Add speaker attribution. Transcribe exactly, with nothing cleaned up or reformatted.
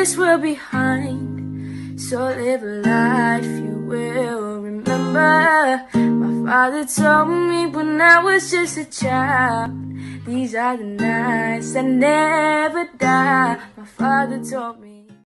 Speaker 1: this world behind. So live a life you will remember. My father told me when I was just a child, these are the nights that never die. My father told me.